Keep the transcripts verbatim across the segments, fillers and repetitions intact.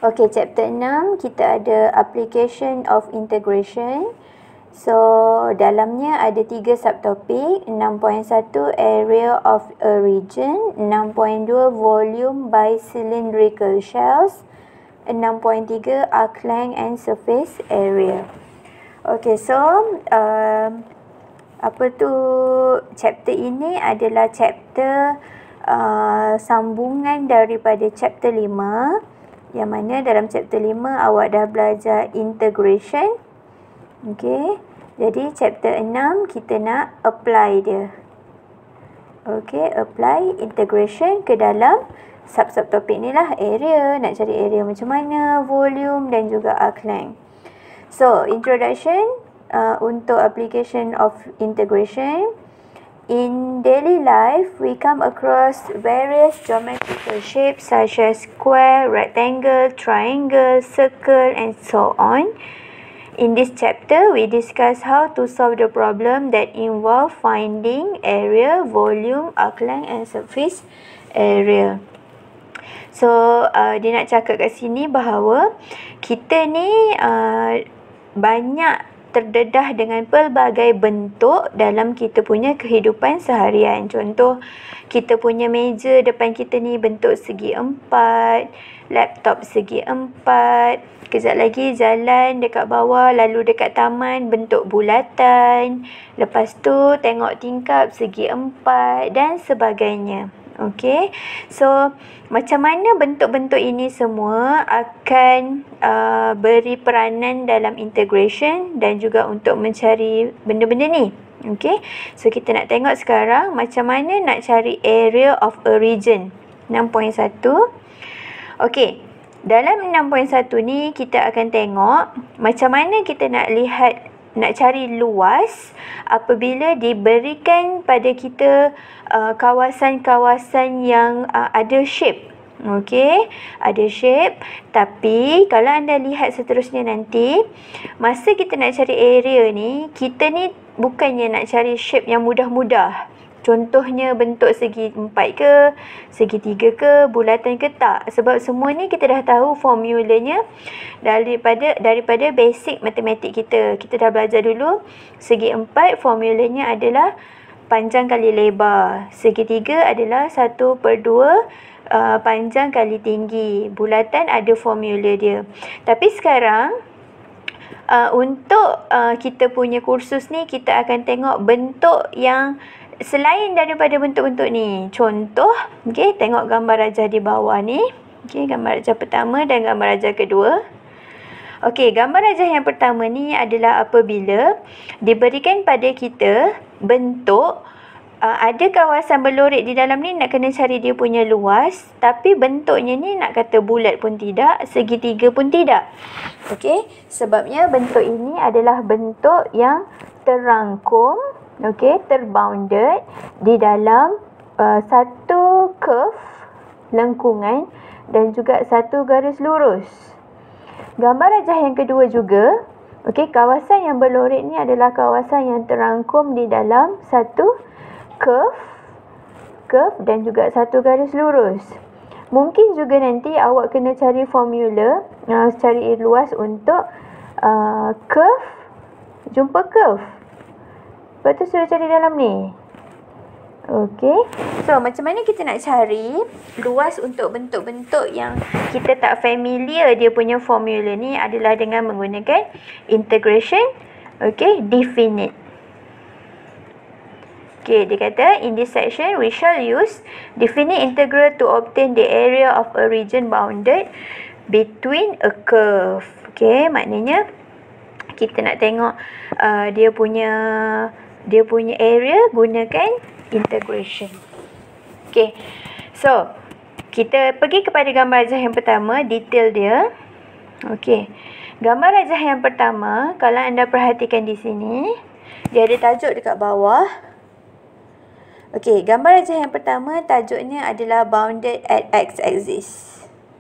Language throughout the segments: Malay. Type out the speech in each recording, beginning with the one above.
Okey, chapter enam kita ada application of integration. So, dalamnya ada tiga subtopik, enam titik satu area of a region, enam titik dua volume by cylindrical shells, enam titik tiga arc length and surface area. Okey, so uh, apa tu chapter ini adalah chapter uh, sambungan daripada chapter lima, yang mana dalam chapter lima awak dah belajar integration. Okey, jadi chapter enam kita nak apply dia. Okey, apply integration ke dalam sub-sub topik ni lah, area, nak cari area macam mana, volume dan juga arc length. So, introduction uh, untuk application of integration. In daily life, we come across various geometrical shapes such as square, rectangle, triangle, circle and so on. In this chapter, we discuss how to solve the problem that involve finding area, volume, arc length and surface area. So, uh, dia nak cakap kat sini bahawa kita ni uh, banyak terdedah dengan pelbagai bentuk dalam kita punya kehidupan seharian. Contoh, kita punya meja depan kita ni bentuk segi empat, laptop segi empat, kejap lagi jalan dekat bawah lalu dekat taman bentuk bulatan, lepas tu tengok tingkap segi empat dan sebagainya. Okey, so macam mana bentuk-bentuk ini semua akan uh, beri peranan dalam integration dan juga untuk mencari benda-benda ni. Okey, so kita nak tengok sekarang macam mana nak cari area of a region. enam titik satu. Okey, dalam enam titik satu ni kita akan tengok macam mana kita nak lihat, nak cari luas apabila diberikan pada kita uh, kawasan-kawasan yang uh, ada shape. Okey, ada shape. Tapi kalau anda lihat seterusnya nanti, masa kita nak cari area ni, kita ni bukannya nak cari shape yang mudah-mudah. Contohnya bentuk segi empat ke, segi tiga ke, bulatan ke, tak. Sebab semua ni kita dah tahu formulanya daripada daripada basic matematik kita. Kita dah belajar dulu. Segi empat formulanya adalah panjang kali lebar. Segi tiga adalah satu per dua uh, panjang kali tinggi. Bulatan ada formula dia. Tapi sekarang uh, untuk uh, kita punya kursus ni, kita akan tengok bentuk yang selain daripada bentuk-bentuk ni. Contoh, okey, tengok gambar rajah di bawah ni. Okey, gambar rajah pertama dan gambar rajah kedua. Okey, gambar rajah yang pertama ni adalah apabila diberikan pada kita bentuk, uh, ada kawasan berlorek di dalam ni, nak kena cari dia punya luas, tapi bentuknya ni nak kata bulat pun tidak, segitiga pun tidak. Okey, sebabnya bentuk ini adalah bentuk yang terangkum, okey, terbounded di dalam uh, satu curve lengkungan dan juga satu garis lurus. Gambar rajah yang kedua juga, okey, kawasan yang berlorek ni adalah kawasan yang terangkum di dalam satu curve, curve dan juga satu garis lurus. Mungkin juga nanti awak kena cari formula, uh, cari luas untuk uh, curve, jumpa curve. Lepas tu suruh cari dalam ni. Okey. So, macam mana kita nak cari luas untuk bentuk-bentuk yang kita tak familiar dia punya formula ni adalah dengan menggunakan integration, okey, definite. Okey, dia kata, in this section, we shall use definite integral to obtain the area of a region bounded between a curve. Okey, maknanya kita nak tengok uh, dia punya dia punya area gunakan integration. Okey. So, kita pergi kepada gambar rajah yang pertama, detail dia. Okey. Gambar rajah yang pertama, kalau anda perhatikan di sini, dia ada tajuk dekat bawah. Okey, gambar rajah yang pertama tajuknya adalah bounded at x-axis.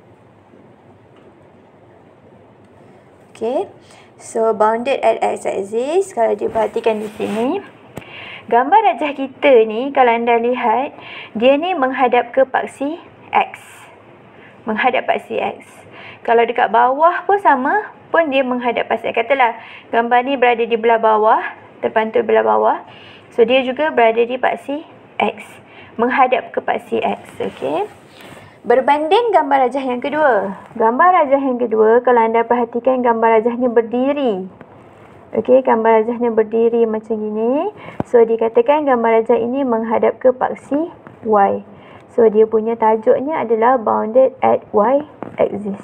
Okey. So, bounded at x-axis, kalau diperhatikan di sini, gambar rajah kita ni, kalau anda lihat, dia ni menghadap ke paksi X. Menghadap paksi X. Kalau dekat bawah pun sama, pun dia menghadap paksi X. Katalah gambar ni berada di belah bawah, terpantul belah bawah. So, dia juga berada di paksi X, menghadap ke paksi X. Okey. Berbanding gambar rajah yang kedua. Gambar rajah yang kedua, kalau anda perhatikan gambar rajahnya berdiri. Okey, gambar rajahnya berdiri macam gini. So, dikatakan gambar rajah ini menghadap ke paksi Y. So, dia punya tajuknya adalah bounded at Y axis.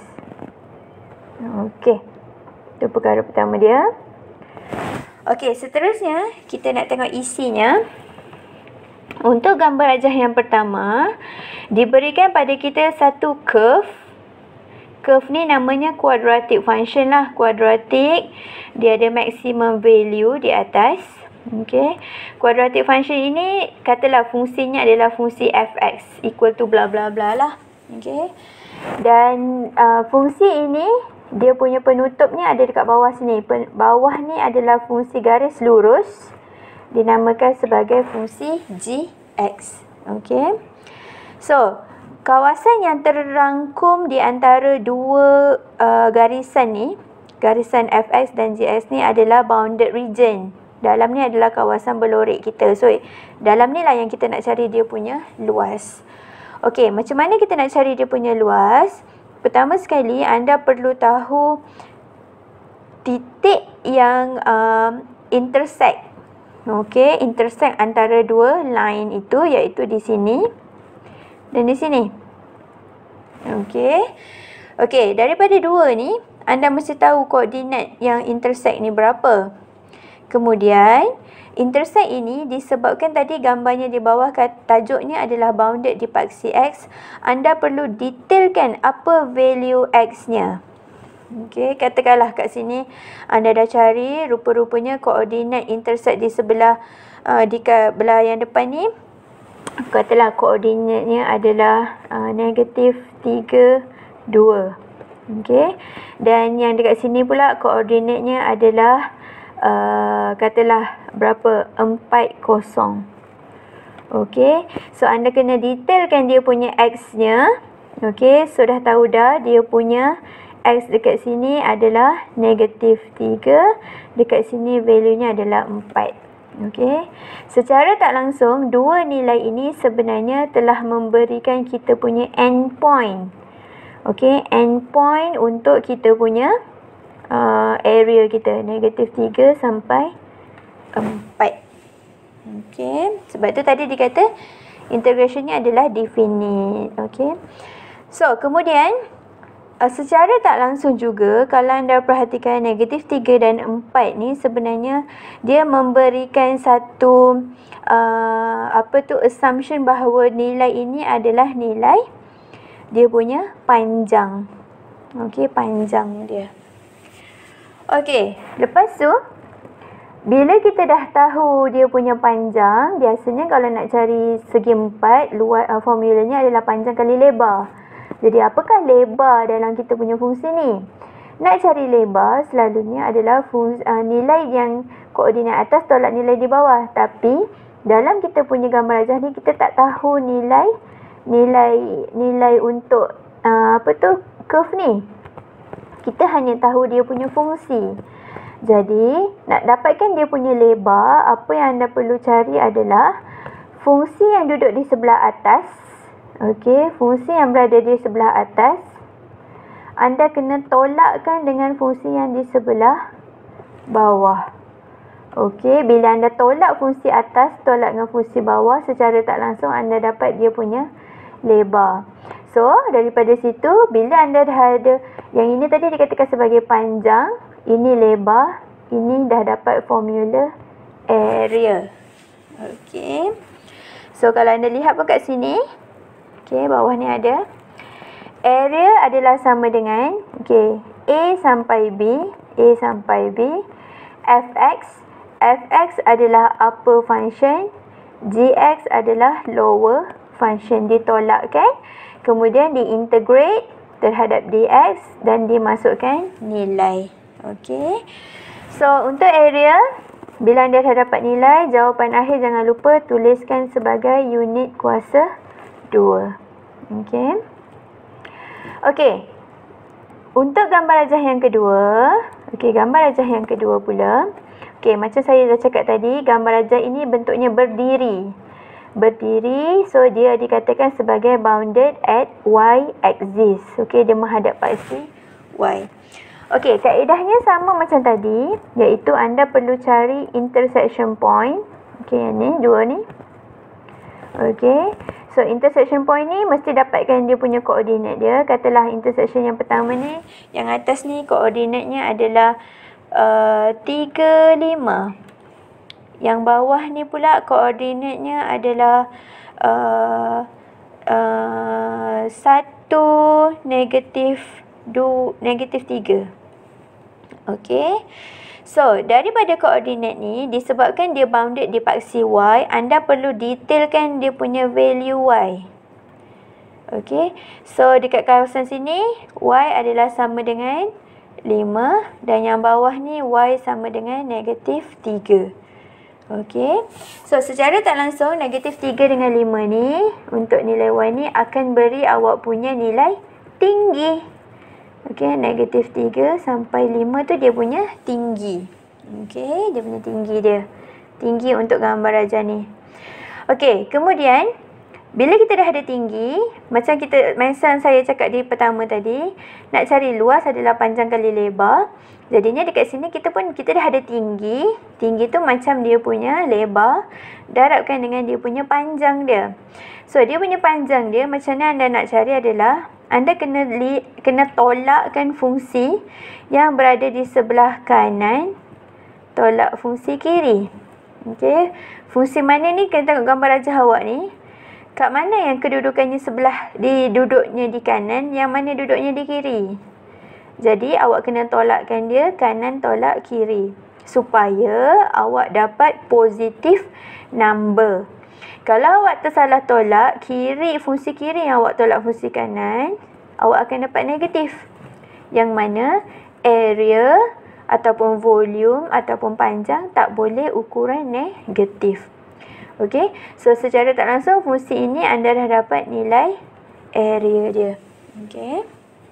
Okey. Itu perkara pertama dia. Okey, seterusnya kita nak tengok isinya. Untuk gambar rajah yang pertama, diberikan pada kita satu curve. Curve ni namanya quadratic function lah. Quadratic, dia ada maximum value di atas. Okey. Quadratic function ini, katalah fungsinya adalah fungsi f(x) equal to bla bla bla lah. Okey. Dan uh, fungsi ini, dia punya penutupnya ada dekat bawah sini. Pen, bawah ni adalah fungsi garis lurus. Dinamakan sebagai fungsi g(x). Okey. So, kawasan yang terrangkum di antara dua uh, garisan ni, garisan f(x) dan g(x) ni adalah bounded region. Dalam ni adalah kawasan berlorek kita. So, dalam ni lah yang kita nak cari dia punya luas. Okey, macam mana kita nak cari dia punya luas? Pertama sekali, anda perlu tahu titik yang um, intersect. Okey, intersect antara dua line itu, iaitu di sini dan di sini. Okey. Okey, daripada dua ni, anda mesti tahu koordinat yang intersect ni berapa. Kemudian, intersect ini disebabkan tadi gambarnya di bawah tajuknya adalah bounded di paksi X. Anda perlu detailkan apa value X-nya. Okey, katakanlah kat sini anda dah cari rupa-rupanya koordinat intersect di sebelah uh, di belah yang depan ni. Katalah koordinatnya adalah uh, negatif tiga, dua. Okey. Dan yang dekat sini pula koordinatnya adalah Uh, katalah berapa? empat kosong. Okey. So, anda kena detailkan dia punya X-nya. Okey. So, dah tahu dah dia punya X dekat sini adalah negatif tiga. Dekat sini value-nya adalah empat. Okey. Secara tak langsung, dua nilai ini sebenarnya telah memberikan kita punya endpoint. Okey. Endpoint untuk kita punya Uh, area kita, negatif tiga sampai empat. Okey. Sebab tu tadi dikata integrationnya adalah definite. Okey. So, kemudian uh, secara tak langsung juga, kalau anda perhatikan negatif tiga dan empat ni sebenarnya dia memberikan satu uh, apa tu assumption bahawa nilai ini adalah nilai dia punya panjang. Okey, panjang dia. Okey, lepas tu, bila kita dah tahu dia punya panjang, biasanya kalau nak cari segi empat, luas, uh, formulanya adalah panjang kali lebar. Jadi, apakah lebar dalam kita punya fungsi ni? Nak cari lebar, selalunya adalah fungsi, uh, nilai yang koordinat atas tolak nilai di bawah. Tapi, dalam kita punya gambar rajah ni, kita tak tahu nilai, nilai, nilai untuk, uh, apa tu, curve ni. Kita hanya tahu dia punya fungsi. Jadi, nak dapatkan dia punya lebar, apa yang anda perlu cari adalah fungsi yang duduk di sebelah atas. Okey, fungsi yang berada di sebelah atas. Anda kena tolakkan dengan fungsi yang di sebelah bawah. Okey, bila anda tolak fungsi atas, tolak dengan fungsi bawah, secara tak langsung anda dapat dia punya lebar. So, daripada situ, bila anda dah ada, yang ini tadi dikatakan sebagai panjang, ini lebar, ini dah dapat formula area. Okey. So, kalau anda lihat pun kat sini, okey, bawah ni ada. Area adalah sama dengan, okey, A sampai B, A sampai B, Fx, Fx adalah upper function, Gx adalah lower function, ditolakkan. Kemudian diintegrate terhadap dx dan dimasukkan nilai. Okey. So, untuk area, bila anda dah dapat nilai, jawapan akhir jangan lupa tuliskan sebagai unit kuasa dua. Okey. Okey. untuk gambar rajah yang kedua, okey, gambar rajah yang kedua pula. Okey, macam saya dah cakap tadi, gambar rajah ini bentuknya berdiri. Berdiri, so dia dikatakan sebagai bounded at y-axis. Okey, dia menghadap paksi y. Okey, kaedahnya sama macam tadi, iaitu anda perlu cari intersection point. Okey, yang ni, dua ni. Okey, so intersection point ni mesti dapatkan dia punya koordinat dia. Katalah intersection yang pertama ni, yang atas ni koordinatnya adalah Uh, tiga, lima. Yang bawah ni pula koordinatnya adalah uh, uh, satu, negatif dua, negatif tiga. Okey. So, daripada koordinat ni, disebabkan dia bounded di paksi y, anda perlu detailkan dia punya value y. Okey. So, dekat kawasan sini, y adalah sama dengan lima dan yang bawah ni y sama dengan negatif tiga. Okey. So secara tak langsung negatif tiga dengan lima ni untuk nilai y ni akan beri awak punya nilai tinggi. Okey, negatif tiga sampai lima tu dia punya tinggi. Okey, dia punya tinggi dia. Tinggi untuk gambar rajah ni. Okey, kemudian bila kita dah ada tinggi, macam kita macam saya cakap di pertama tadi, nak cari luas adalah panjang kali lebar. Jadinya dekat sini kita pun kita dah ada tinggi. Tinggi tu macam dia punya lebar darabkan dengan dia punya panjang dia. So dia punya panjang dia macam mana anda nak cari adalah anda kena li, kena tolakkan fungsi yang berada di sebelah kanan tolak fungsi kiri. Okey. Fungsi mana ni kena tengok gambar rajah awak ni. Kat mana yang kedudukannya sebelah di duduknya di kanan, yang mana duduknya di kiri. Jadi awak kena tolakkan dia kanan tolak kiri supaya awak dapat positif number. Kalau awak tersalah tolak kiri, fungsi kiri yang awak tolak fungsi kanan, awak akan dapat negatif. Yang mana area ataupun volume ataupun panjang tak boleh ukuran negatif. Okey, so secara tak langsung fungsi ini anda dah dapat nilai area dia. Okey.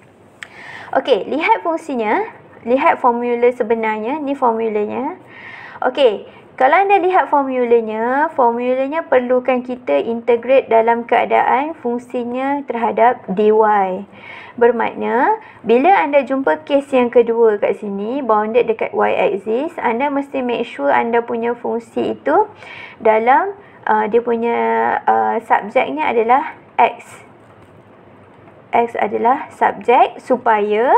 Okey, lihat fungsinya, lihat formula sebenarnya, ni formulanya. Okey, kalau anda lihat formulanya, formulanya perlukan kita integrate dalam keadaan fungsinya terhadap dy. Bermakna, bila anda jumpa kes yang kedua kat sini, bounded dekat y-axis, anda mesti make sure anda punya fungsi itu dalam uh, dia punya uh, subjeknya adalah x. X adalah subjek supaya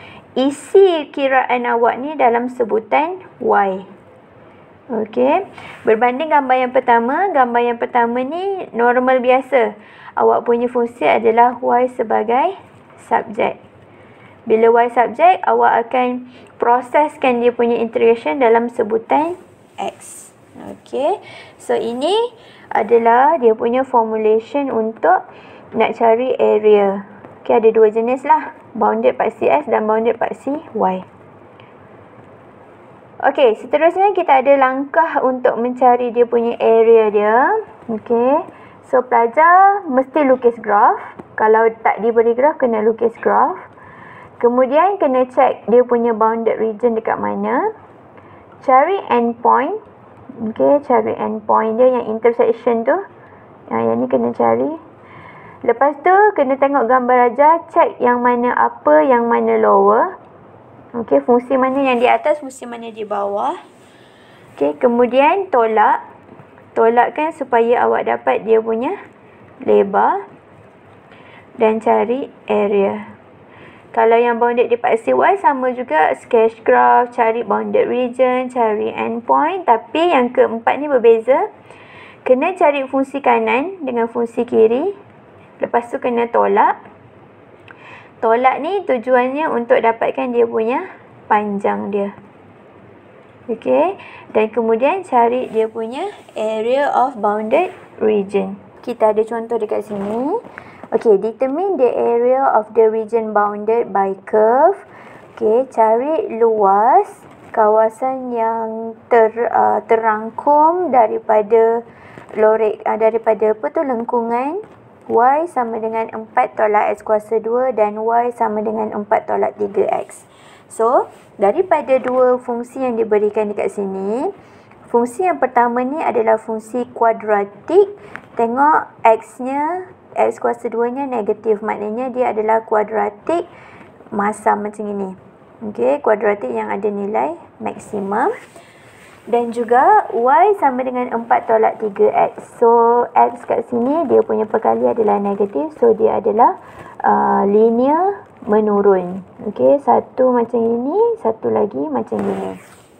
isi kiraan awak ni dalam sebutan y. Okey. Berbanding gambar yang pertama, gambar yang pertama ni normal biasa. Awak punya fungsi adalah y sebagai subjek. Bila y subjek, awak akan proseskan dia punya integration dalam sebutan x. Okey. So ini adalah dia punya formulation untuk nak cari area. Okey, ada dua jenis lah. Bounded paksi x dan bounded paksi y. Okey, seterusnya kita ada langkah untuk mencari dia punya area dia. Okey. So pelajar mesti lukis graf. Kalau tak diberi graf, kena lukis graf. Kemudian kena check dia punya bounded region dekat mana. Cari endpoint. Okey, cari endpoint dia yang intersection tu. Yang, yang ni kena cari. Lepas tu kena tengok gambar rajah, check yang mana upper, yang mana lower. Okey, fungsi mana yang di atas, fungsi mana di bawah. Okey, kemudian tolak. Tolakkan supaya awak dapat dia punya lebar. Dan cari area. Kalau yang bounded di paksi y sama juga, sketch graph, cari bounded region, cari endpoint. Tapi yang keempat ni berbeza. Kena cari fungsi kanan dengan fungsi kiri. Lepas tu kena tolak. Tolak ni tujuannya untuk dapatkan dia punya panjang dia. Okey. Dan kemudian cari dia punya area of bounded region. Kita ada contoh dekat sini. Okey, determine the area of the region bounded by curve. Okey, cari luas kawasan yang ter, uh, terangkum daripada lorek uh, daripada apa tu lengkungan Y sama dengan empat tolak X kuasa dua dan Y sama dengan empat tolak tiga X. So, daripada dua fungsi yang diberikan dekat sini, fungsi yang pertama ni adalah fungsi kuadratik. Tengok X-nya, X kuasa dua nya negatif. Maknanya dia adalah kuadratik masam macam ini. Okey, kuadratik yang ada nilai maksimum. Dan juga Y sama dengan empat tolak tiga X. So, X kat sini dia punya perkali adalah negatif. So, dia adalah uh, linear menurun. Okey, satu macam ini, satu lagi macam ini.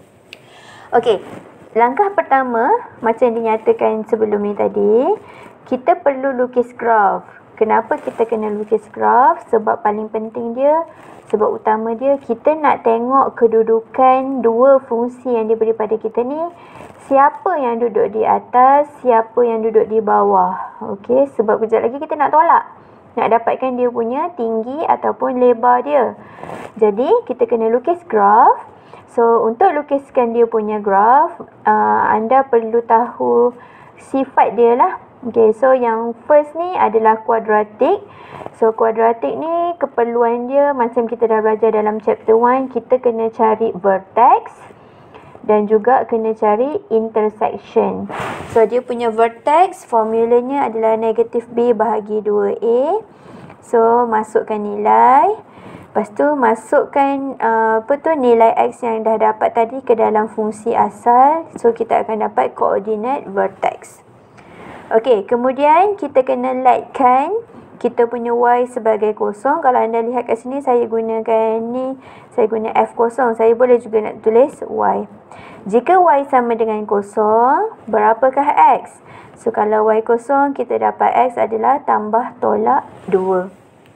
Okey, langkah pertama macam dinyatakan sebelum ni tadi, kita perlu lukis graf. Kenapa kita kena lukis graf? Sebab paling penting dia, sebab utama dia, kita nak tengok kedudukan dua fungsi yang diberi pada kita ni. Siapa yang duduk di atas, siapa yang duduk di bawah. Okey, sebab kejap lagi kita nak tolak. Nak dapatkan dia punya tinggi ataupun lebar dia. Jadi, kita kena lukis graf. So, untuk lukiskan dia punya graf, uh, anda perlu tahu sifat dia lah. Okay, so yang first ni adalah kuadratik. So, kuadratik ni keperluan dia macam kita dah belajar dalam chapter one, kita kena cari vertex dan juga kena cari intersection. So, dia punya vertex, formulanya adalah negatif B bahagi dua A. So, masukkan nilai. Lepas tu, masukkan uh, apa tu nilai X yang dah dapat tadi ke dalam fungsi asal. So, kita akan dapat koordinat vertex. Okey, kemudian kita kena letkan kita punya Y sebagai kosong. Kalau anda lihat kat sini, saya gunakan ni, saya guna F kosong. Saya boleh juga nak tulis Y. Jika Y sama dengan kosong, berapakah X? So, kalau Y kosong, kita dapat X adalah tambah tolak dua.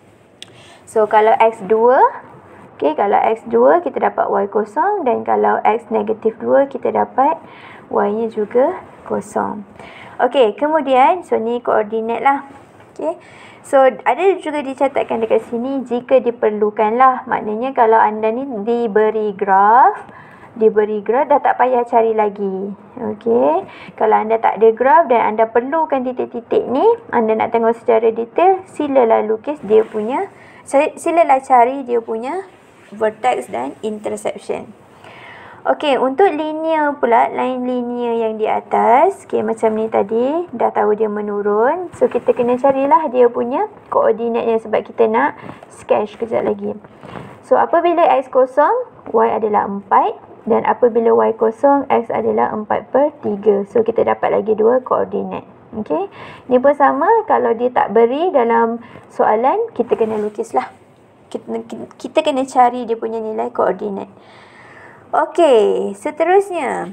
So, kalau X dua, okay, kalau X dua, kita dapat Y kosong. Dan kalau X negatif dua, kita dapat Y-nya juga kosong. Okey, kemudian, so ni koordinat lah. Okey. So, ada juga dicatatkan dekat sini jika diperlukan lah. Maknanya kalau anda ni diberi graf, diberi graf dah tak payah cari lagi. Okey. Kalau anda tak ada graf dan anda perlukan titik-titik ni, anda nak tengok secara detail, silalah lukis dia punya, silalah cari dia punya vertex dan intersection. Okey, untuk linear pula, line linear yang di atas, okey, macam ni tadi, dah tahu dia menurun. So, kita kena carilah dia punya koordinatnya sebab kita nak sketch kejap lagi. So, apabila X kosong, Y adalah empat. Dan apabila Y kosong, X adalah empat per tiga. So, kita dapat lagi dua koordinat. Okey, ni pun sama, kalau dia tak beri dalam soalan, kita kena lukislah. Kita, kita kena cari dia punya nilai koordinat. Okey, seterusnya.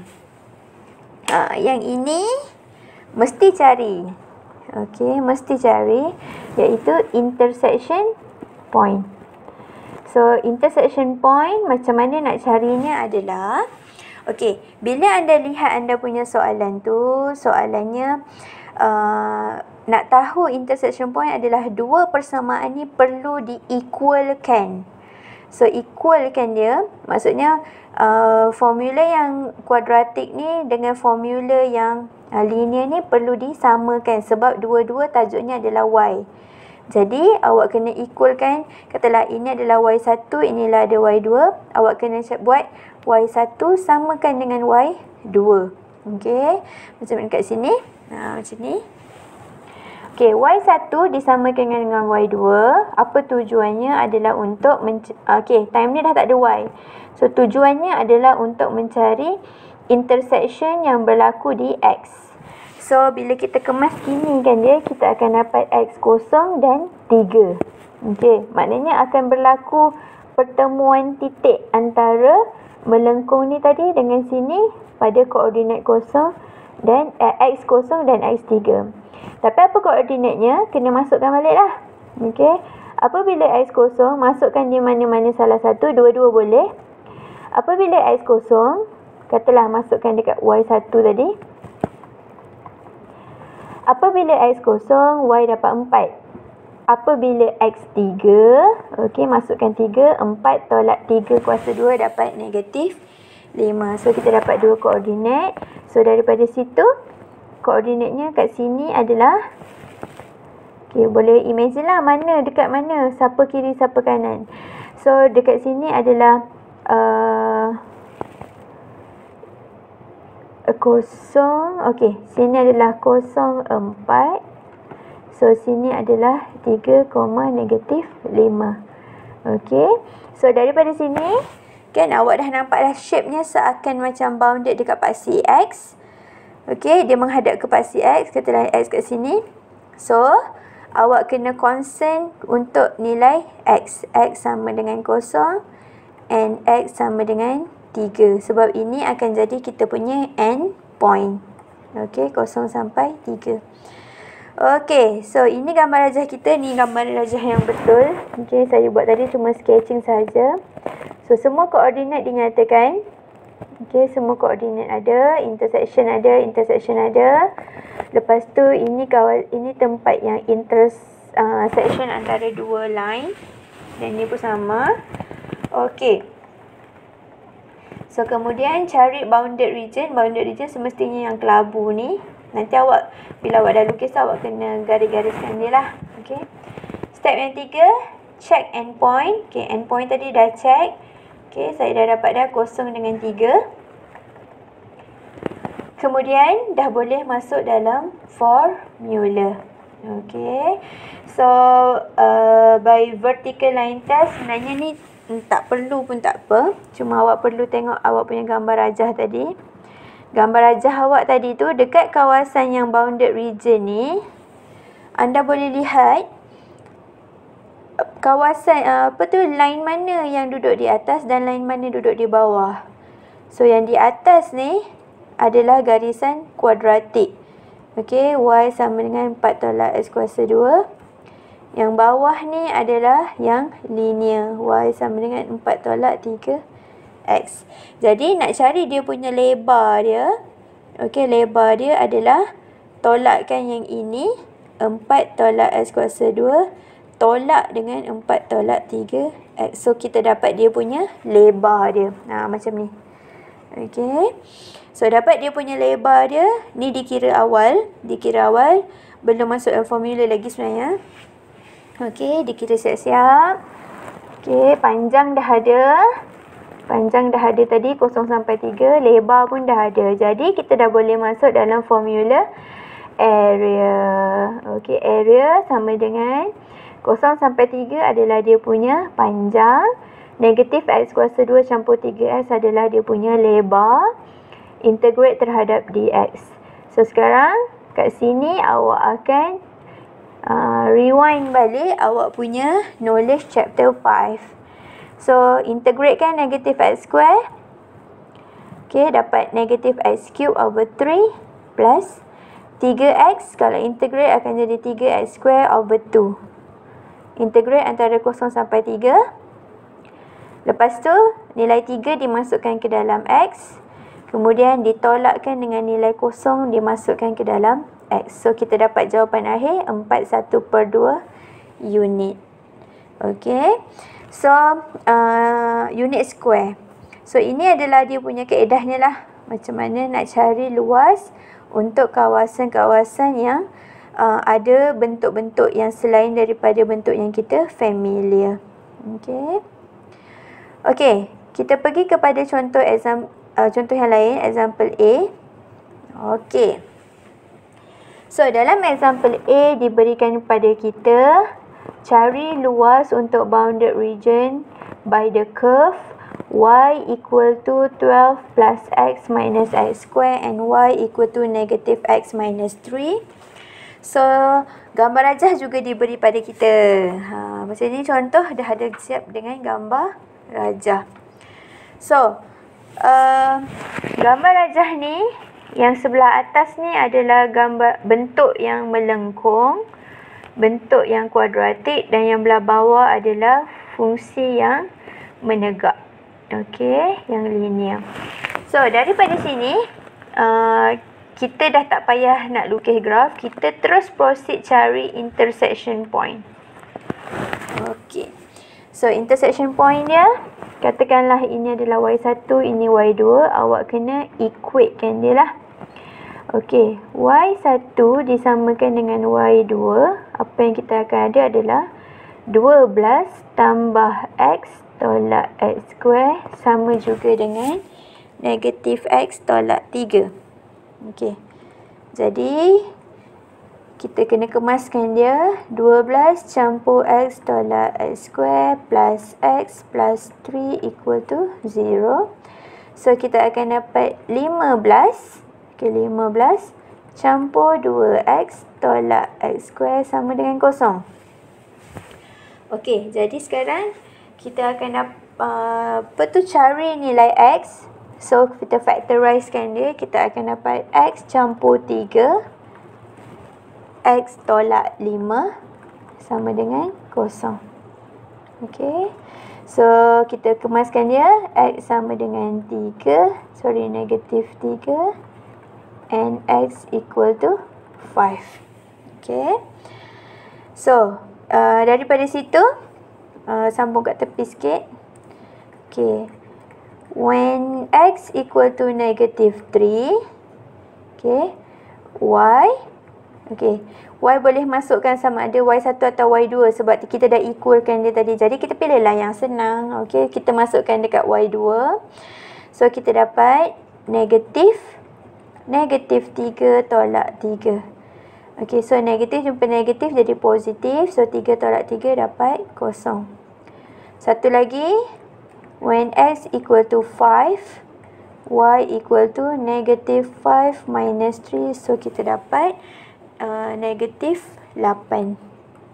Ha, yang ini mesti cari. Okey, mesti cari iaitu intersection point. So, intersection point macam mana nak carinya adalah, okey, bila anda lihat anda punya soalan tu, soalannya uh, nak tahu intersection point adalah dua persamaan ni perlu di-equalkan. So, equalkan dia, maksudnya uh, formula yang kuadratik ni dengan formula yang uh, linear ni perlu disamakan sebab dua-dua tajuknya adalah Y. Jadi, awak kena equalkan, katalah ini adalah Y satu, inilah ada Y dua. Awak kena buat Y satu samakan dengan Y dua. Okey, macam kat sini. Nah, macam ni. Okey, Y satu disamakan dengan Y dua. Apa tujuannya adalah untuk okey, time ni dah tak ada Y. So, tujuannya adalah untuk mencari intersection yang berlaku di X. So, bila kita kemas gini kan dia, kita akan dapat X kosong dan tiga. Okey, maknanya akan berlaku pertemuan titik antara melengkung ni tadi dengan sini pada koordinat kosong dan eh, X kosong dan X tiga. Tapi apa koordinatnya? Kena masukkan balik lah. Okey. Apabila X kosong, masukkan di mana-mana salah satu, dua-dua boleh. Apabila X kosong, katalah masukkan dekat Y satu tadi. Apabila X kosong, Y dapat empat. Apabila X tiga, okey, masukkan tiga, empat tolak tiga kuasa dua dapat negatif lima. So, kita dapat dua koordinat. So, daripada situ, koordinatnya kat sini adalah Okay, boleh imagine lah mana, dekat mana, siapa kiri, siapa kanan. So, dekat sini adalah uh, kosong. Okay, sini adalah kosong, empat. So, sini adalah tiga, negatif lima. Okay, so daripada sini, kan awak dah nampak dah shape-nya seakan macam bounded dekat paksi X. Okay, dia menghadap ke paksi X, katalah X kat sini. So, awak kena concern untuk nilai X. X sama dengan kosong and X sama dengan tiga. Sebab ini akan jadi kita punya end point. Okay, kosong sampai tiga. Okay, so ini gambar rajah kita. Ni gambar rajah yang betul. Okay, saya buat tadi cuma sketching saja. So, semua koordinat dinyatakan. Okay, semua koordinat ada. Intersection ada, intersection ada. Lepas tu, ini kawal, ini tempat yang intersection uh, antara dua line. Dan ni pun sama. Okay. So, kemudian cari bounded region. Bounded region semestinya yang kelabu ni. Nanti awak, bila awak dah lukis, awak kena garis-gariskan dia lah. Okay. Step yang tiga, check endpoint. Okay, endpoint tadi dah check. Okay, saya dah dapat dah kosong dengan tiga. Kemudian, dah boleh masuk dalam formula. Okay. So, uh, by vertical line test, sebenarnya ni tak perlu pun tak apa. Cuma awak perlu tengok awak punya gambar rajah tadi. Gambar rajah awak tadi tu dekat kawasan yang bounded region ni, anda boleh lihat kawasan uh, apa tu, line mana yang duduk di atas dan line mana duduk di bawah. So, yang di atas ni adalah garisan kuadratik. Okey, Y sama dengan empat tolak X kuasa dua. Yang bawah ni adalah yang linear. Y sama dengan empat tolak tiga X. Jadi, nak cari dia punya lebar dia. Okey, lebar dia adalah tolakkan yang ini. empat tolak X kuasa dua. Tolak dengan empat tolak tiga X. So, kita dapat dia punya lebar dia. Nah, macam ni. Okey. So, dapat dia punya lebar dia. Ni dikira awal. Dikira awal. Belum masuk dalam formula lagi sebenarnya. Okey, dikira siap-siap. Okey, panjang dah ada. Panjang dah ada tadi, kosong sampai tiga. Lebar pun dah ada. Jadi, kita dah boleh masuk dalam formula area. Okey, area sama dengan kosong sampai tiga adalah dia punya panjang. Negatif X kuasa dua campur tiga X adalah dia punya lebar. Integrate terhadap dx. So, sekarang kat sini awak akan uh, rewind balik awak punya knowledge chapter five. So, integrate kan negatif X square. Okay, dapat negatif X cube over three plus tiga X. Kalau integrate akan jadi tiga X square over two. Integrate antara kosong sampai tiga. Lepas tu, nilai tiga dimasukkan ke dalam X. Kemudian ditolakkan dengan nilai kosong dimasukkan ke dalam X. So, kita dapat jawapan akhir empat puluh satu per dua unit. Okay. So, uh, unit square. So, ini adalah dia punya kaedahnya lah. Macam mana nak cari luas untuk kawasan-kawasan yang uh, ada bentuk-bentuk yang selain daripada bentuk yang kita familiar. Okay. Okay. Kita pergi kepada contoh exam, uh, contoh yang lain. Example A. Okay. So, dalam example A diberikan kepada kita cari luas untuk bounded region by the curve y equal to twelve plus x minus x square and y equal to negative x minus three. So, gambar rajah juga diberi pada kita. Ha, macam ni contoh dah ada siap dengan gambar rajah. So, uh, gambar rajah ni yang sebelah atas ni adalah gambar bentuk yang melengkung, bentuk yang kuadratik, dan yang belah bawah adalah fungsi yang menegak. Okey, yang linear. So, daripada sini, uh, kita dah tak payah nak lukis graf. Kita terus proceed cari intersection point. Okey. So, intersection point dia, katakanlah ini adalah y satu, ini y dua. Awak kena equatekan dia lah. Okey, y satu disamakan dengan y dua. apa yang kita akan ada adalah dua belas tambah X tolak X square sama juga dengan negatif X tolak tiga. Okey. Jadi, kita kena kemaskan dia. dua belas campur X tolak X square plus X plus tiga equal to zero. So, kita akan dapat lima belas. Okey, lima belas campur dua X tolak X square sama dengan kosong. Okey, jadi sekarang kita akan dapat uh, apa tu cari nilai X. So, kita factorizekan dia. Kita akan dapat X campur tiga. X tolak lima sama dengan kosong. Okey. So, kita kemaskan dia. X sama dengan tiga. Sorry, negatif tiga. And X equal to lima. Okey. So, uh, daripada situ, uh, sambung kat tepi sikit. Okey. When X equal to negative three, okay, Y, okay, Y boleh masukkan sama ada Y satu atau Y dua sebab kita dah equalkan dia tadi. Jadi, kita pilihlah yang senang. Okay, kita masukkan dekat Y dua. So, kita dapat negatif, negatif tiga tolak tiga. Okay, so negatif jumpa negatif jadi positif. So, tiga tolak tiga dapat kosong. Satu lagi. When X equal to five, Y equal to negative five minus three. So, kita dapat uh, negatif lapan.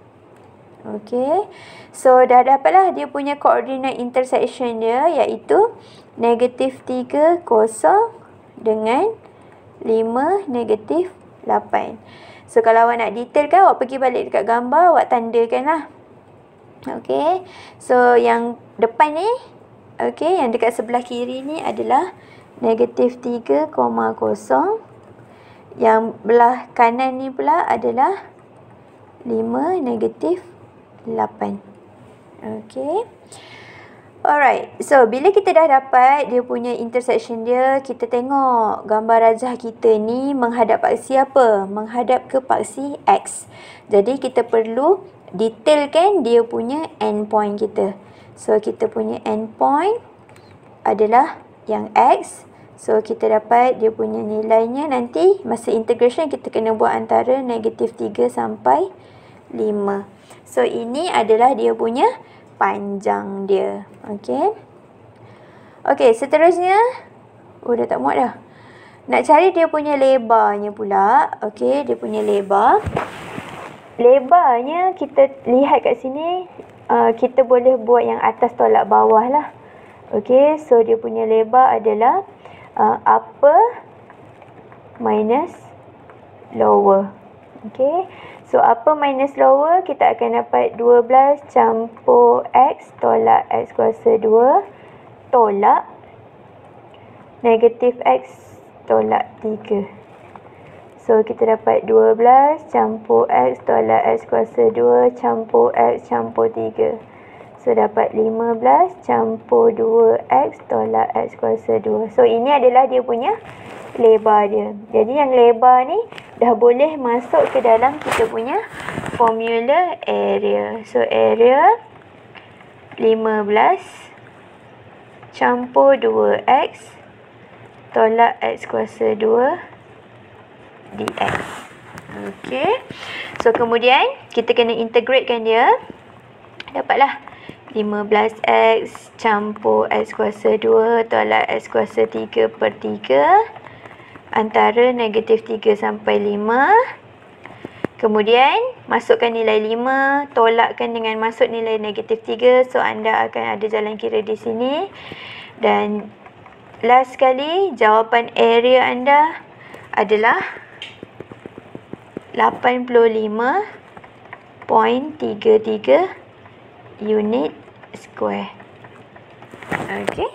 Okay. So, dah dapatlah dia punya coordinate intersection dia, iaitu negatif tiga, kosong dengan lima, negatif lapan. So, kalau awak nak detailkan, awak pergi balik dekat gambar, awak tandakan lah. Okay. So, yang depan ni, okey, yang dekat sebelah kiri ni adalah negatif tiga, kosong. Yang belah kanan ni pula adalah lima, negatif lapan. Okey. Alright. So, bila kita dah dapat dia punya intersection dia, kita tengok gambar rajah kita ni menghadap paksi apa? Menghadap ke paksi X. Jadi, kita perlu detailkan dia punya endpoint kita. So, kita punya endpoint adalah yang X. So, kita dapat dia punya nilainya nanti masa integration kita kena buat antara negatif tiga sampai lima. So, ini adalah dia punya panjang dia. Okey. Okey, seterusnya. Oh, dah tak muat dah. Nak cari dia punya lebarnya pula. Okey, dia punya lebar. Lebarnya kita lihat kat sini. Uh, kita boleh buat yang atas tolak bawah lah. Okey, so dia punya lebar adalah uh, upper minus lower. Okey, so upper minus lower kita akan dapat dua belas campur X tolak X kuasa dua tolak negatif X tolak tiga. So, kita dapat dua belas campur X tolak X kuasa dua campur X campur tiga. So, dapat lima belas campur dua X tolak X kuasa dua. So, ini adalah dia punya lebar dia. Jadi, yang lebar ni dah boleh masuk ke dalam kita punya formula area. So, area lima belas campur dua X tolak X kuasa dua dx. Okey. So, kemudian kita kena integratekan dia. Dapatlah lima belas X campur X kuasa dua tolak X kuasa tiga per tiga antara negatif tiga sampai lima. Kemudian, masukkan nilai lima, tolakkan dengan masuk nilai negatif tiga. So, anda akan ada jalan kira di sini. Dan last sekali, jawapan area anda adalah lapan puluh lima perpuluhan tiga tiga unit square. Okey.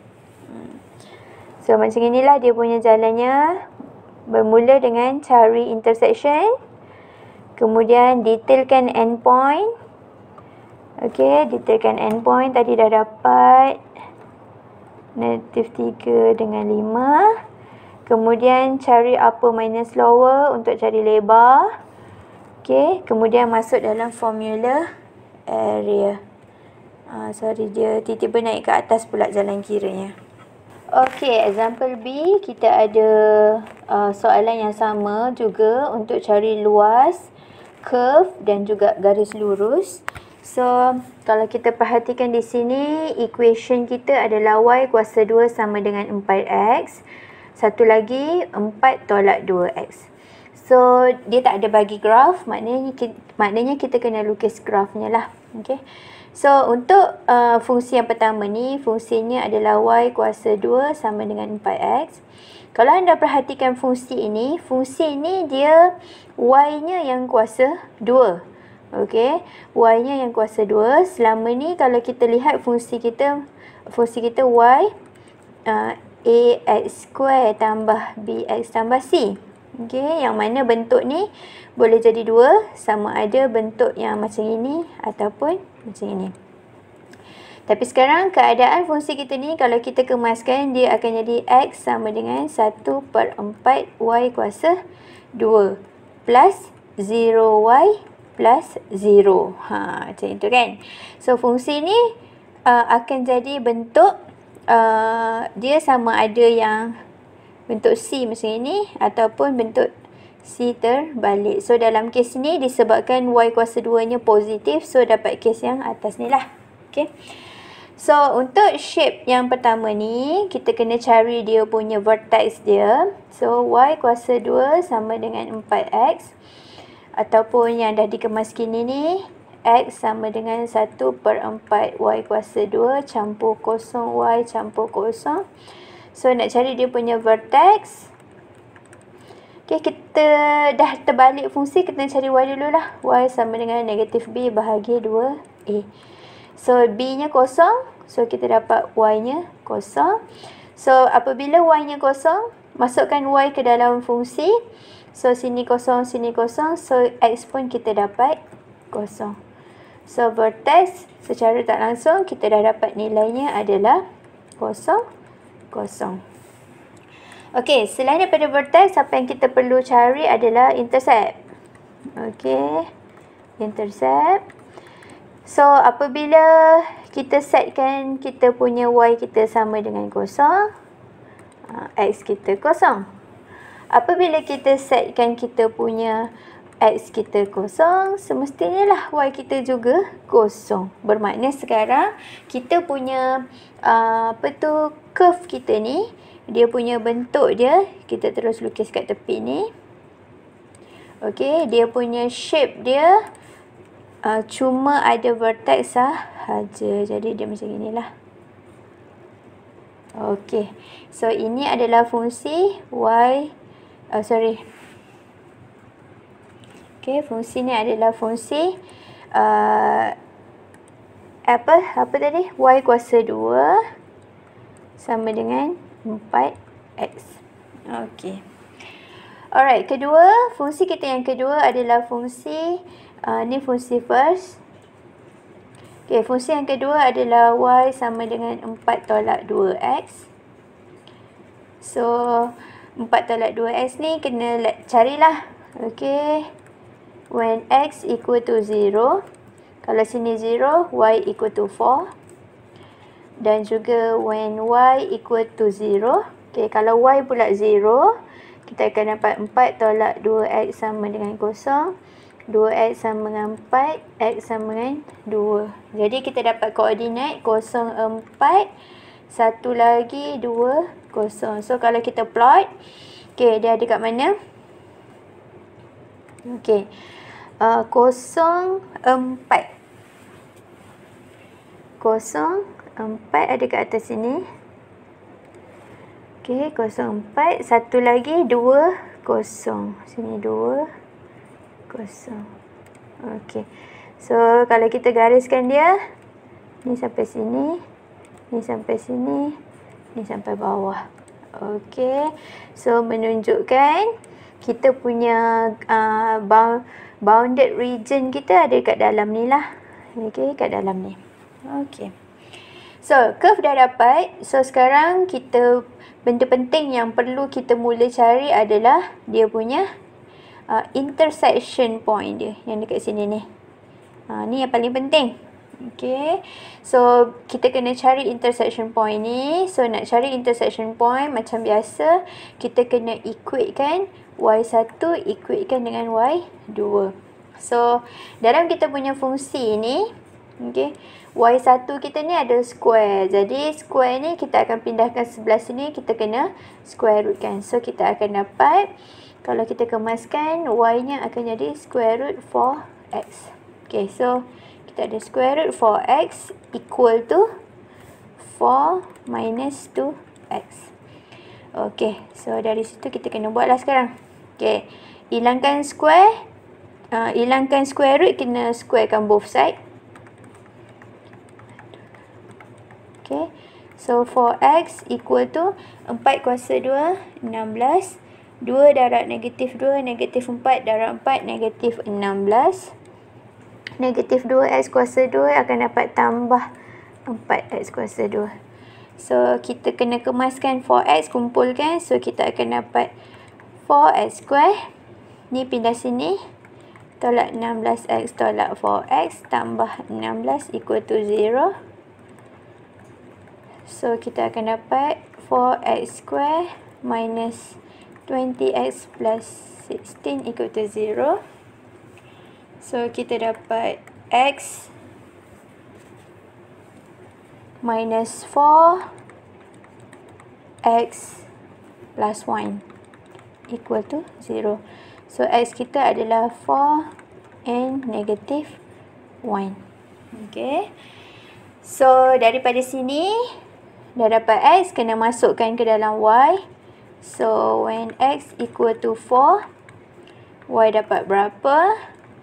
So, macam inilah dia punya jalannya. Bermula dengan cari intersection. Kemudian, detailkan endpoint. Okey, detailkan endpoint. Tadi dah dapat negatif tiga dengan lima. Kemudian cari upper minus lower untuk cari lebar. Okey, kemudian masuk dalam formula area. Uh, sorry, dia tiba-tiba naik ke atas pula jalan kiranya. Okey, example B, kita ada uh, soalan yang sama juga untuk cari luas, curve dan juga garis lurus. So, kalau kita perhatikan di sini, equation kita adalah y kuasa dua sama dengan empat x. Satu lagi, empat tolak dua x. So, dia tak ada bagi graf, maknanya kita, maknanya kita kena lukis grafnya lah. Okay. So, untuk uh, fungsi yang pertama ni, fungsinya adalah y kuasa dua sama dengan empat x. Kalau anda perhatikan fungsi ini, fungsi ini dia y-nya yang kuasa dua. Okay. Y-nya yang kuasa dua. Selama ni kalau kita lihat fungsi kita, fungsi kita y, uh, ax square tambah bx tambah c. Okay, yang mana bentuk ni boleh jadi dua, sama ada bentuk yang macam ini ataupun macam ini. Tapi sekarang keadaan fungsi kita ni kalau kita kemaskan, dia akan jadi x sama dengan satu per empat y kuasa dua plus zero y plus zero. Ha, macam itu kan. So fungsi ni uh, akan jadi bentuk uh, dia sama ada yang bentuk C macam ini ataupun bentuk C terbalik. So dalam kes ni disebabkan y kuasa dua nya positif, so dapat kes yang atas ni lah. Okay. So untuk shape yang pertama ni, kita kena cari dia punya vertex dia. So y kuasa dua sama dengan empat x. Ataupun yang dah dikemas kini ni, x sama dengan satu per empat y kuasa dua campur kosong y campur kosong. So, nak cari dia punya vertex. Okay, kita dah terbalik fungsi, kita nak cari y dulu lah. Y sama dengan negatif b bahagi dua a. So, b-nya kosong. So, kita dapat y-nya kosong. So, apabila y-nya kosong, masukkan y ke dalam fungsi. So, sini kosong, sini kosong. So, x pun kita dapat kosong. So, vertex secara tak langsung, kita dah dapat nilainya adalah kosong. Kosong. Okey, selain daripada vertex, apa yang kita perlu cari adalah intercept. Okey, intercept. So, apabila kita setkan kita punya y kita sama dengan kosong, x kita kosong. Apabila kita setkan kita punya x kita kosong, semestinya lah y kita juga kosong. Bermakna sekarang kita punya uh, apa tu curve kita ni, dia punya bentuk dia, kita terus lukis kat tepi ni. Okey, dia punya shape dia uh, cuma ada vertex sahaja. Jadi dia macam inilah. Okey. So ini adalah fungsi y uh, sorry. Okey, fungsi ni adalah fungsi uh, apa apa tadi? Y kuasa dua sama dengan empat x. Okey. Alright, kedua, fungsi kita yang kedua adalah fungsi uh, ni fungsi first. Okey, fungsi yang kedua adalah y sama dengan empat tolak dua x. So, empat tolak dua x ni kena carilah. Okey. When x equal to zero. Kalau sini zero, y equal to four. Dan juga when y equal to zero. Okay, kalau y pula zero, kita akan dapat empat tolak dua x sama dengan kosong. dua x sama dengan empat, x sama dengan dua. Jadi kita dapat koordinat kosong, empat, satu lagi dua, kosong. So kalau kita plot, okay, dia ada kat mana? Okay, uh, kosong, empat. Kosong, empat ada kat atas sini. Okey, kosong empat. Satu lagi dua kosong. Sini dua kosong. Okey. So kalau kita gariskan dia, ni sampai sini, ni sampai sini, ni sampai bawah. Okey. So menunjukkan kita punya uh, bounded region kita ada kat dalam ni lah. Okey, kat dalam ni. Okey. So, curve dah dapat. So, sekarang kita, benda penting yang perlu kita mula cari adalah dia punya uh, intersection point dia yang dekat sini ni. Ha, ni yang paling penting. Okay, so kita kena cari intersection point ni. So nak cari intersection point macam biasa, kita kena equatekan y satu equatekan dengan y dua. So dalam kita punya fungsi ni, okay, y satu kita ni ada square. Jadi square ni kita akan pindahkan sebelah sini, kita kena square root kan. So kita akan dapat, kalau kita kemaskan, y nya akan jadi square root four x. Okay, so kita ada square root four x equal to four minus two x. Okay, so dari situ kita kena buatlah sekarang. Okay, hilangkan square, uh, hilangkan square root, kena squarekan both side. Okay, so four x equal to empat kuasa dua, enam belas. dua darab negatif dua, negatif empat darab empat, negatif enam belas. Negatif dua x kuasa dua akan dapat tambah empat x kuasa dua. So kita kena kemaskan four x, kumpulkan. So kita akan dapat four x square. Ni pindah sini. Tolak enam belas x tolak four x tambah enam belas equal to zero. So kita akan dapat four x square minus twenty x plus sixteen equal to zero. So kita dapat x minus four x plus one equal to zero. So x kita adalah four and negative one. Okay. So daripada sini dah dapat x, kena masukkan ke dalam y. So when x equal to four, y dapat berapa?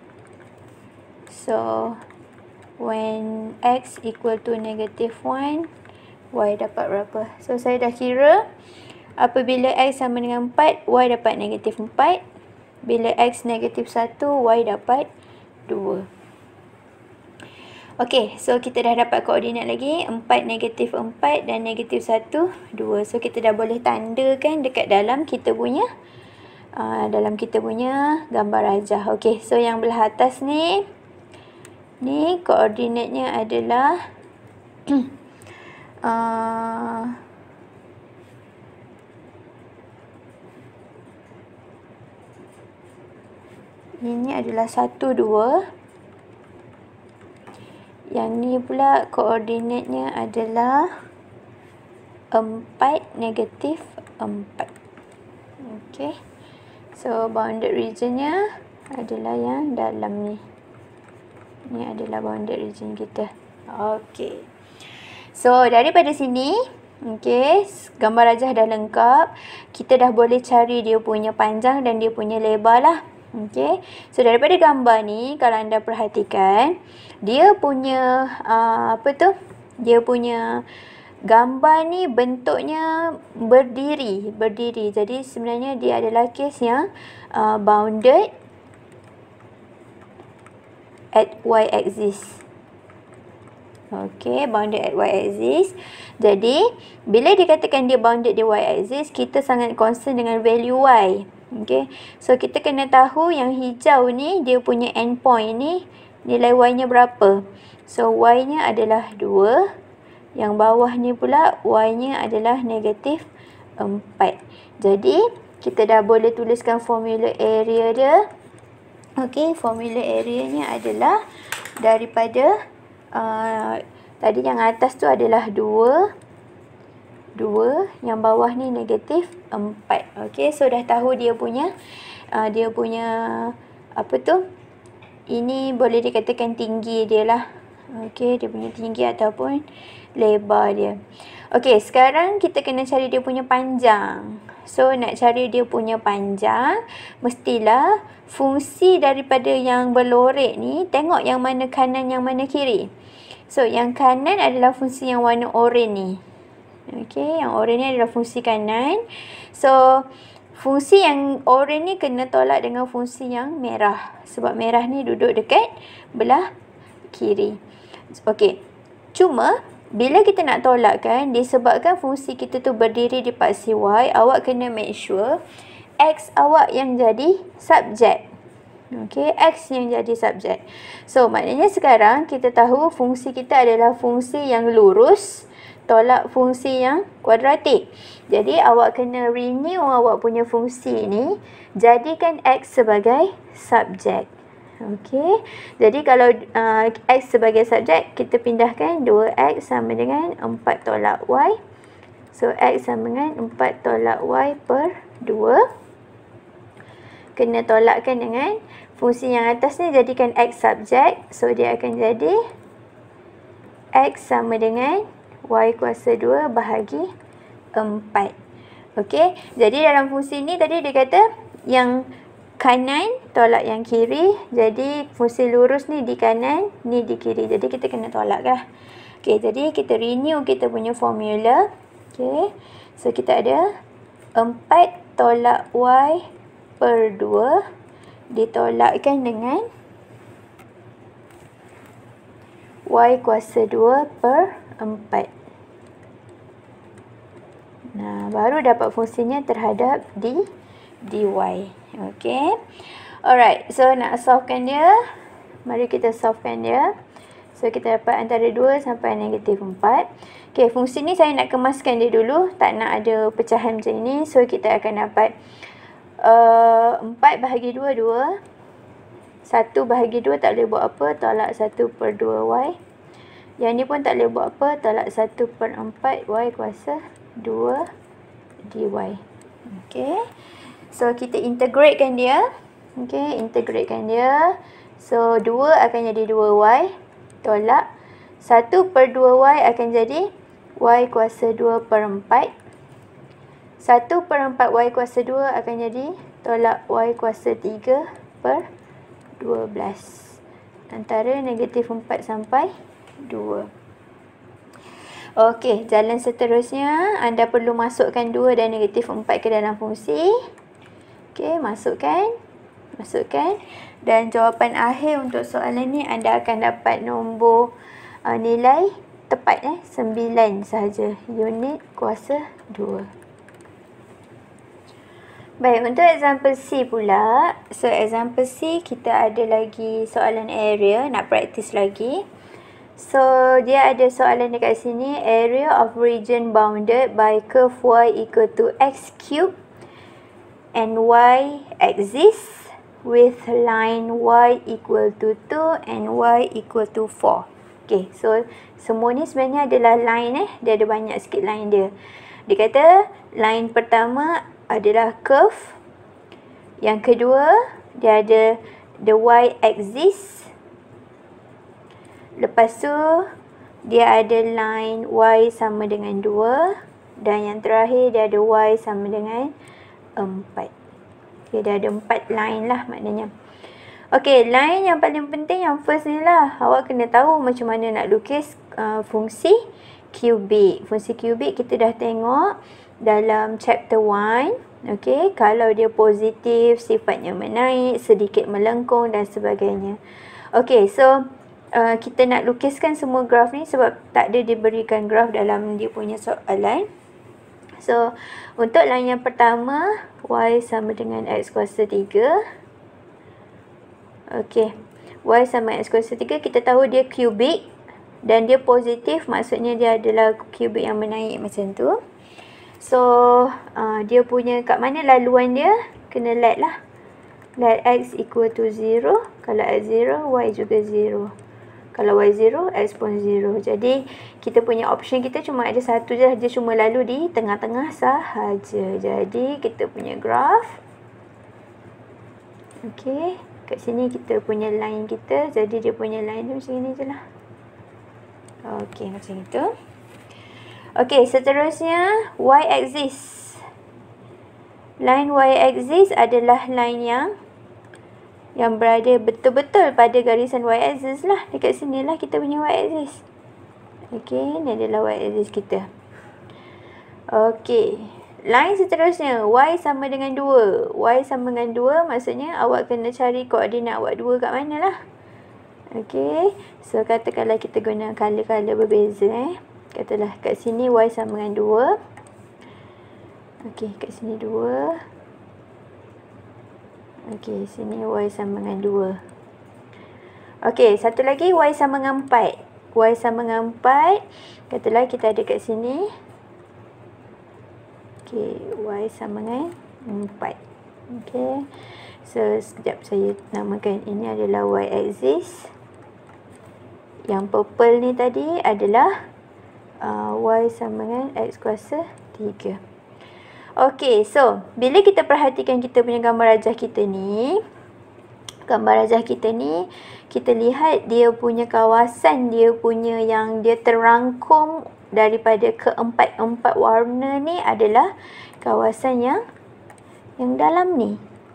So when x equal to negative one, y dapat berapa? So saya dah kira, apabila x sama dengan empat, y dapat negatif empat. Bila x negatif satu, y dapat dua. Okey, so kita dah dapat koordinat lagi, empat, negatif empat dan negatif satu, dua. So kita dah boleh tandakan dekat dalam kita punya uh, dalam kita punya gambar rajah. Okey, so yang belah atas ni, ni koordinatnya adalah uh, ini adalah satu, dua. Yang ni pula koordinatnya adalah empat, negatif empat. Okay. So bounded regionnya adalah yang dalam ni. Ini adalah bounded region kita. Okay. So daripada sini, okay, gambar rajah dah lengkap. Kita dah boleh cari dia punya panjang dan dia punya lebar lah. Okay. So daripada gambar ni, kalau anda perhatikan, dia punya uh, apa tu? Dia punya gambar ni bentuknya berdiri, berdiri. Jadi sebenarnya dia adalah kes yang uh, bounded at y-axis. Okay, bounded at y-axis. Jadi, bila dikatakan dia bounded di y-axis, kita sangat concern dengan value y. Okay, so kita kena tahu yang hijau ni, dia punya endpoint ni, nilai y-nya berapa. So, y-nya adalah dua. Yang bawah ni pula, y-nya adalah negatif empat. Jadi, kita dah boleh tuliskan formula area dia. Okey, formula area-nya adalah daripada uh, tadi yang atas tu adalah dua. dua, yang bawah ni negatif empat. Okey, so dah tahu dia punya uh, dia punya apa tu? Ini boleh dikatakan tinggi dia lah. Okey, dia punya tinggi ataupun lebar dia. Okey, sekarang kita kena cari dia punya panjang. So, nak cari dia punya panjang, mestilah fungsi daripada yang berlorek ni, tengok yang mana kanan, yang mana kiri. So, yang kanan adalah fungsi yang warna oranye ni. Okey, yang oranye ni adalah fungsi kanan. So, fungsi yang oranye ni kena tolak dengan fungsi yang merah. Sebab merah ni duduk dekat belah kiri. Okey, cuma bila kita nak tolak kan, disebabkan fungsi kita tu berdiri di paksi y, awak kena make sure X awak yang jadi subjek. Okey, X yang jadi subjek. So, maknanya sekarang kita tahu fungsi kita adalah fungsi yang lurus tolak fungsi yang kuadratik. Jadi, awak kena renew awak punya fungsi ni. Jadikan X sebagai subjek. Okey, jadi kalau uh, X sebagai subjek, kita pindahkan dua X sama dengan empat tolak Y. So, X sama dengan empat tolak Y per dua. Kena tolakkan dengan fungsi yang atas ni, jadikan X subjek. So, dia akan jadi X sama dengan Y kuasa dua bahagi empat. Okey, jadi dalam fungsi ni tadi dia kata yang kanan tolak yang kiri. Jadi, fungsi lurus ni di kanan, ni di kiri. Jadi, kita kena tolak lah. Okey, jadi kita renew kita punya formula. Okey, so kita ada empat tolak Y per dua ditolakkan dengan Y kuasa dua per empat. Nah, baru dapat fungsinya terhadap D, dy. Okey. Alright, so nak solvekan dia. Mari kita solvekan dia. So, kita dapat antara dua sampai negatif empat. Okey, fungsi ni saya nak kemaskan dia dulu. Tak nak ada pecahan macam ni. So, kita akan dapat Uh, empat bahagi dua, dua. satu bahagi dua tak boleh buat apa. Tolak satu per dua Y. Yang ni pun tak boleh buat apa. Tolak satu per empat Y kuasa dua dy. Okey. So, kita integratekan dia. Okey, integratekan dia. So, dua akan jadi dua Y. Tolak satu per dua Y akan jadi Y kuasa dua per empat. satu per empat Y kuasa dua akan jadi tolak Y kuasa tiga per dua belas. Antara negatif empat sampai dua. Okey, jalan seterusnya. Anda perlu masukkan dua dan negatif empat ke dalam fungsi. Okey, masukkan. Masukkan. Dan jawapan akhir untuk soalan ni anda akan dapat nombor uh, nilai tepat eh sembilan sahaja. Unit kuasa dua. Baik, untuk example C pula. So, example C kita ada lagi soalan area, nak praktis lagi. So, dia ada soalan dekat sini. Area of region bounded by curve Y equal to X cube and Y axis with line Y equal to two and Y equal to four. Okay, so semua ni sebenarnya adalah line eh. Dia ada banyak sikit line dia. Dia kata line pertama adalah curve. Yang kedua, dia ada the Y axis. Lepas tu, dia ada line Y sama dengan dua. Dan yang terakhir, dia ada Y sama dengan empat. Okay, dia ada empat line lah maknanya. Okay, line yang paling penting yang first ni lah. Awak kena tahu macam mana nak lukis uh, fungsi kubik. Fungsi kubik kita dah tengok dalam chapter one. Okey, kalau dia positif, sifatnya menaik, sedikit melengkung dan sebagainya. Okey, so uh, kita nak lukiskan semua graf ni sebab tak ada diberikan graf dalam dia punya soalan. So, untuk line yang pertama, Y sama dengan X kuasa tiga. Okey, Y sama X kuasa tiga, kita tahu dia kubik dan dia positif, maksudnya dia adalah kubik yang menaik macam tu. So, uh, dia punya kat mana laluan dia? Kena let lah. Let X equal to zero. Kalau X zero, Y juga zero. Kalau Y zero, X pun zero. Jadi, kita punya option kita cuma ada satu je. Dia cuma lalu di tengah-tengah sahaja. Jadi, kita punya graph. Okey. Kat sini kita punya line kita. Jadi, dia punya line tu macam ni je lah. Okey, macam itu. Okey, seterusnya Y-axis. Line Y-axis adalah line yang yang berada betul-betul pada garisan Y-axis lah. Dekat sini lah kita punya Y-axis. Okey, ni adalah Y-axis kita. Okey, line seterusnya Y sama dengan dua. Y sama dengan dua maksudnya awak kena cari koordinat awak dua kat mana lah. Okey, so katakanlah kita guna color-color berbeza eh. Katalah kat sini Y sama dengan dua. Okey, kat sini dua. Okey, sini Y sama dengan dua. Okey, satu lagi Y sama dengan empat. Y sama dengan empat. Katalah kita ada kat sini. Okey, Y sama dengan empat. Okey. So, sekejap saya namakan ini adalah Y axis. Yang purple ni tadi adalah uh, Y sama dengan X kuasa tiga. Okey, so bila kita perhatikan kita punya gambar rajah kita ni, gambar rajah kita ni, kita lihat dia punya kawasan, dia punya yang dia terangkum daripada keempat-empat warna ni adalah kawasan yang yang dalam ni.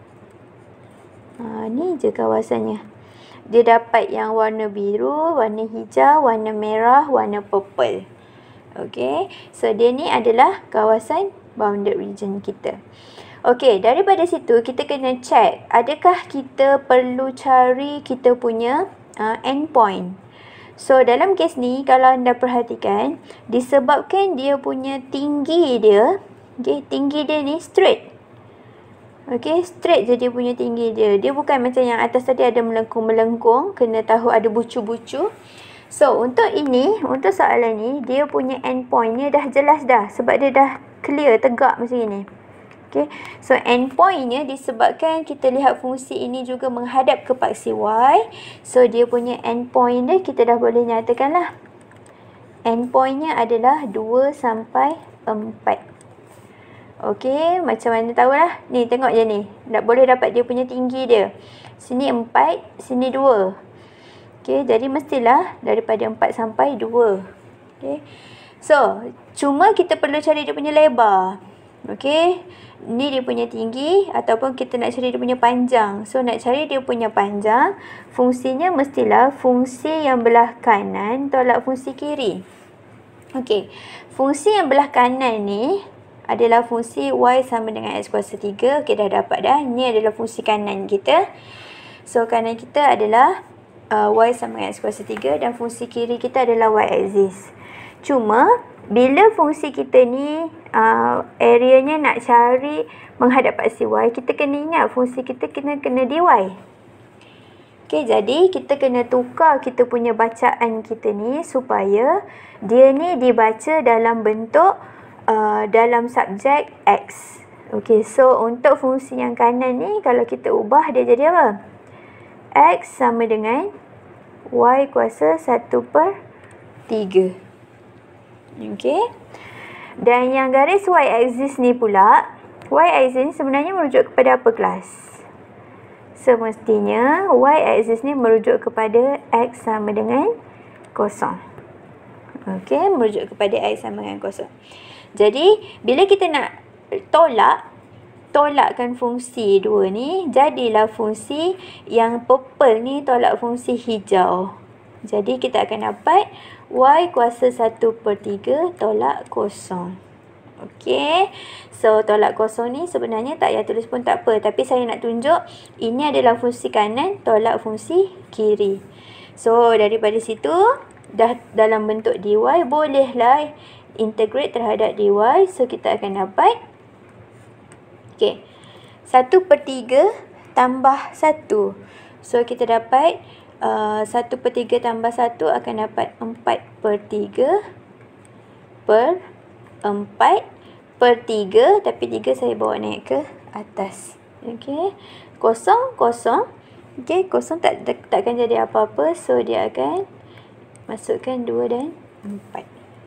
Ha, ni je kawasannya. Dia dapat yang warna biru, warna hijau, warna merah, warna purple. Okey, so dia ni adalah kawasan bounded region kita. Okey, daripada situ kita kena check adakah kita perlu cari kita punya uh, endpoint. So dalam kes ni kalau anda perhatikan, disebabkan dia punya tinggi dia, okey, tinggi dia ni straight. Okey, straight je dia punya tinggi dia. Dia bukan macam yang atas tadi ada melengkung-melengkung, kena tahu ada bucu-bucu. So, untuk ini, untuk soalan ni, dia punya endpoint-nya dah jelas dah. Sebab dia dah clear, tegak macam ni. Okay. So, endpoint-nya disebabkan kita lihat fungsi ini juga menghadap ke paksi Y. So, dia punya endpoint dia kita dah boleh nyatakan lah. Endpoint-nya adalah dua sampai empat. Okey, macam mana tahulah. Ni, tengok je ni. Tak boleh dapat dia punya tinggi dia. Sini empat, sini dua. Okey, jadi mestilah daripada empat sampai dua. Okey. So, cuma kita perlu cari dia punya lebar. Okey. Ni dia punya tinggi ataupun kita nak cari dia punya panjang. So, nak cari dia punya panjang, fungsinya mestilah fungsi yang belah kanan tolak fungsi kiri. Okey. Fungsi yang belah kanan ni adalah fungsi Y sama dengan X kuasa tiga. Okey, dah dapat dah. Ni adalah fungsi kanan kita. So, kanan kita adalah Uh, Y sama dengan X kuasa tiga dan fungsi kiri kita adalah Y axis. Cuma, bila fungsi kita ni, uh, areanya nak cari menghadap paksi Y, kita kena ingat fungsi kita kena kena dy. Okey, jadi kita kena tukar kita punya bacaan kita ni supaya dia ni dibaca dalam bentuk uh, dalam subjek X. Okey, so untuk fungsi yang kanan ni, kalau kita ubah dia jadi apa? X sama dengan Y kuasa satu per tiga. Okey. Dan yang garis Y axis ni pula, Y axis sebenarnya merujuk kepada apa kelas? Semestinya Y axis ni merujuk kepada X sama dengan kosong. Okey, merujuk kepada X sama dengan kosong. Jadi, bila kita nak tolak tolakkan fungsi dua ni, jadilah fungsi yang purple ni tolak fungsi hijau. Jadi kita akan dapat Y kuasa satu per tiga tolak kosong. Okey. So tolak kosong ni sebenarnya tak payah tulis pun tak apa, tapi saya nak tunjuk ini adalah fungsi kanan tolak fungsi kiri. So daripada situ dah dalam bentuk dy, bolehlah integrate terhadap dy. So kita akan dapat, okey, satu per tiga tambah satu. So, kita dapat uh, satu per tiga tambah satu akan dapat empat per tiga per empat per tiga. Tapi tiga saya bawa naik ke atas. Okey. Kosong, kosong. Okey, kosong tak, tak, takkan jadi apa-apa. So, dia akan masukkan dua dan empat.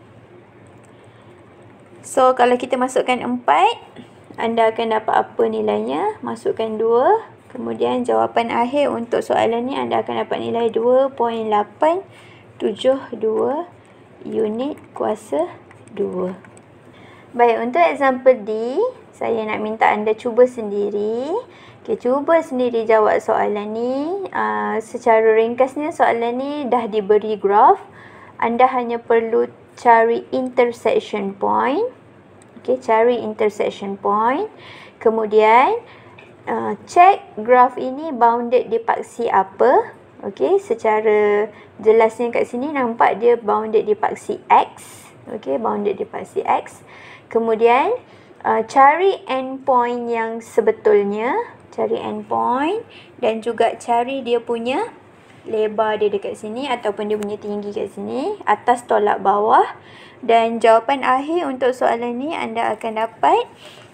So, kalau kita masukkan empat, anda akan dapat apa nilainya? Masukkan dua. Kemudian jawapan akhir untuk soalan ni anda akan dapat nilai dua perpuluhan lapan tujuh dua unit kuasa dua. Baik, untuk example D, saya nak minta anda cuba sendiri. Okay, cuba sendiri jawab soalan ni. Uh, secara ringkasnya soalan ni dah diberi graf. Anda hanya perlu cari intersection point. Okay, cari intersection point. Kemudian, uh, check graf ini bounded di paksi apa. Okay, secara jelasnya kat sini nampak dia bounded di paksi X. Okay, bounded di paksi X. Kemudian, uh, cari endpoint yang sebetulnya. cari endpoint dan juga cari dia punya lebar dia dekat sini ataupun dia punya tinggi kat sini, atas tolak bawah. Dan jawapan akhir untuk soalan ni anda akan dapat